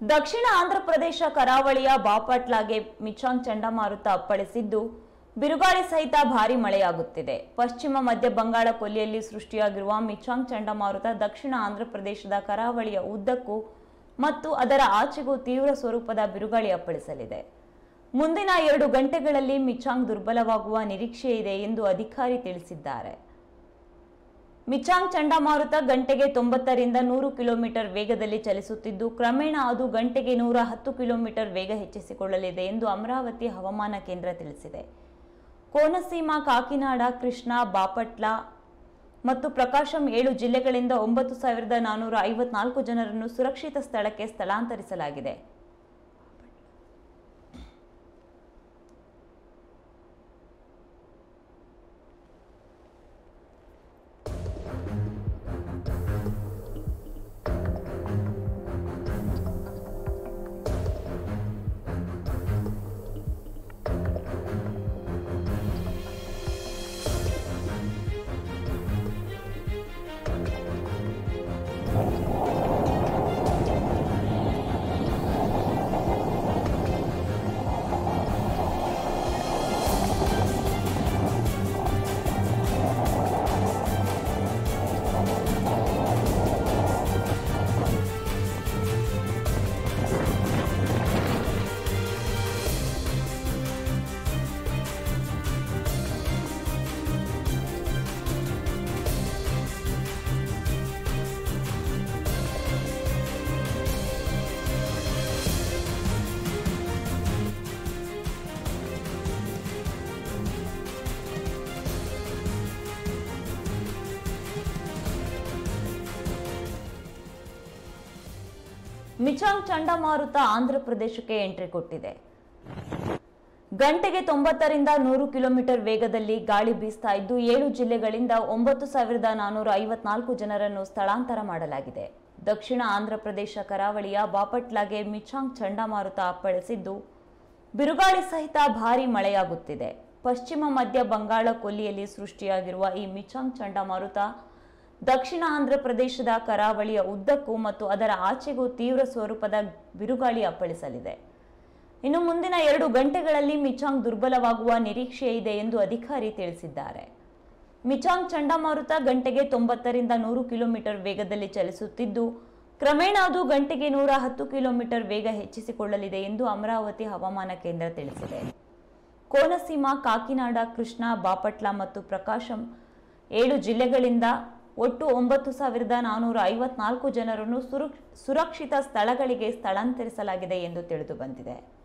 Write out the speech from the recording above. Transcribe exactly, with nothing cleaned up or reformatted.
ದಕ್ಷಿಣ ಆಂಧ್ರ ಪ್ರದೇಶ ಕರಾವಳಿಯ ಬಾಪಟ್ಲಾಗೆ ಮಿಚಾಂಗ್ ಚಂಡಮಾರುತ ಅಪ್ಪಳಿಸಿದ್ದು ಬಿರುಗಾಳಿ ಸಹಿತ ಭಾರೀ ಮಳೆಯಾಗುತ್ತಿದೆ. ಪಶ್ಚಿಮ ಮಧ್ಯ ಬಂಗಾಳ ಕೊಲ್ಲಿಯಲ್ಲಿ ಸೃಷ್ಟಿಯಾಗಿರುವ ಮಿಚಾಂಗ್ ಚಂಡಮಾರುತ ದಕ್ಷಿಣ ಆಂಧ್ರ ಪ್ರದೇಶದ ಕರಾವಳಿಯ ಉದ್ದಕ್ಕೂ ಮತ್ತು ಅದರ ಆಚೆಗೂ ತೀವ್ರ ಸ್ವರೂಪದ ಬಿರುಗಾಳಿ ಅಪ್ಪಳಿಸಲಿದೆ. ಮುಂದಿನ ಎರಡು ಗಂಟೆಗಳಲ್ಲಿ ಮಿಚಾಂಗ್ ದುರ್ಬಲವಾಗುವ ನಿರೀಕ್ಷೆ ಇದೆ ಎಂದು ಅಧಿಕಾರಿ ತಿಳಿಸಿದ್ದಾರೆ. ಮಿಚಾಂಗ್ ಚಂಡಮಾರುತ ಗಂಟೆಗೆ ತೊಂಬತ್ತರಿಂದ ನೂರು ಕಿಲೋಮೀಟರ್ ವೇಗದಲ್ಲಿ ಚಲಿಸುತ್ತಿದ್ದು ಕ್ರಮೇಣ ಅದು ಗಂಟೆಗೆ ನೂರ ಹತ್ತು ಕಿಲೋಮೀಟರ್ ವೇಗ ಹೆಚ್ಚಿಸಿಕೊಳ್ಳಲಿದೆ ಎಂದು ಅಮರಾವತಿ ಹವಾಮಾನ ಕೇಂದ್ರ ತಿಳಿಸಿದೆ. ಕೋನಸೀಮಾ, ಕಾಕಿನಾಡ, ಕೃಷ್ಣಾ, ಬಾಪಟ್ಲ ಮತ್ತು ಪ್ರಕಾಶಂ ಏಳು ಜಿಲ್ಲೆಗಳಿಂದ ಒಂಬತ್ತು ಸಾವಿರದ ನಾನ್ನೂರ ಐವತ್ನಾಲ್ಕು ಜನರನ್ನು ಸುರಕ್ಷಿತ ಸ್ಥಳಕ್ಕೆ ಸ್ಥಳಾಂತರಿಸಲಾಗಿದೆ. ಮಿಚಾಂಗ್ ಚಂಡಮಾರುತ ಆಂಧ್ರ ಪ್ರದೇಶಕ್ಕೆ ಎಂಟ್ರಿ ಕೊಟ್ಟಿದೆ. ಗಂಟೆಗೆ ತೊಂಬತ್ತರಿಂದ ನೂರು ಕಿಲೋಮೀಟರ್ ವೇಗದಲ್ಲಿ ಗಾಳಿ ಬೀಸ್ತಾ ಇದ್ದು ಏಳು ಜಿಲ್ಲೆಗಳಿಂದ ಒಂಬತ್ತು ಸಾವಿರದ ನಾನ್ನೂರ ಐವತ್ನಾಲ್ಕು ಜನರನ್ನು ಸ್ಥಳಾಂತರ ಮಾಡಲಾಗಿದೆ. ದಕ್ಷಿಣ ಆಂಧ್ರ ಪ್ರದೇಶ ಕರಾವಳಿಯ ಬಾಪಟ್ಲಾಗೆ ಮಿಚಾಂಗ್ ಚಂಡಮಾರುತ ಅಪ್ಪಳಿಸಿದ್ದು ಬಿರುಗಾಳಿ ಸಹಿತ ಭಾರೀ ಮಳೆಯಾಗುತ್ತಿದೆ. ಪಶ್ಚಿಮ ಮಧ್ಯ ಬಂಗಾಳ ಕೊಲ್ಲಿಯಲ್ಲಿ ಸೃಷ್ಟಿಯಾಗಿರುವ ಈ ಮಿಚಾಂಗ್ ಚಂಡಮಾರುತ ದಕ್ಷಿಣ ಆಂಧ್ರ ಪ್ರದೇಶದ ಕರಾವಳಿಯ ಉದ್ದಕ್ಕೂ ಮತ್ತು ಅದರ ಆಚೆಗೂ ತೀವ್ರ ಸ್ವರೂಪದ ಬಿರುಗಾಳಿ ಅಪ್ಪಳಿಸಲಿದೆ. ಇನ್ನು ಮುಂದಿನ ಎರಡು ಗಂಟೆಗಳಲ್ಲಿ ಮಿಚಾಂಗ್ ದುರ್ಬಲವಾಗುವ ನಿರೀಕ್ಷೆ ಇದೆ ಎಂದು ಅಧಿಕಾರಿ ತಿಳಿಸಿದ್ದಾರೆ. ಮಿಚಾಂಗ್ ಚಂಡಮಾರುತ ಗಂಟೆಗೆ ತೊಂಬತ್ತರಿಂದ ನೂರು ಕಿಲೋಮೀಟರ್ ವೇಗದಲ್ಲಿ ಚಲಿಸುತ್ತಿದ್ದು ಕ್ರಮೇಣ ಅದು ಗಂಟೆಗೆ ನೂರ ಹತ್ತು ಕಿಲೋಮೀಟರ್ ವೇಗ ಹೆಚ್ಚಿಸಿಕೊಳ್ಳಲಿದೆ ಎಂದು ಅಮರಾವತಿ ಹವಾಮಾನ ಕೇಂದ್ರ ತಿಳಿಸಿದೆ. ಕೋನಸೀಮಾ, ಕಾಕಿನಾಡ, ಕೃಷ್ಣಾ, ಬಾಪಟ್ಲ ಮತ್ತು ಪ್ರಕಾಶಂ ಏಳು ಜಿಲ್ಲೆಗಳಿಂದ ಒಟ್ಟು ಒಂಬತ್ತು ಸಾವಿರದ ನಾನ್ನೂರ ಐವತ್ನಾಲ್ಕು ಜನರನ್ನು ಸುರಕ್ಷಿತ ಸ್ಥಳಗಳಿಗೆ ಸ್ಥಳಾಂತರಿಸಲಾಗಿದೆ ಎಂದು ತಿಳಿದು ಬಂದಿದೆ.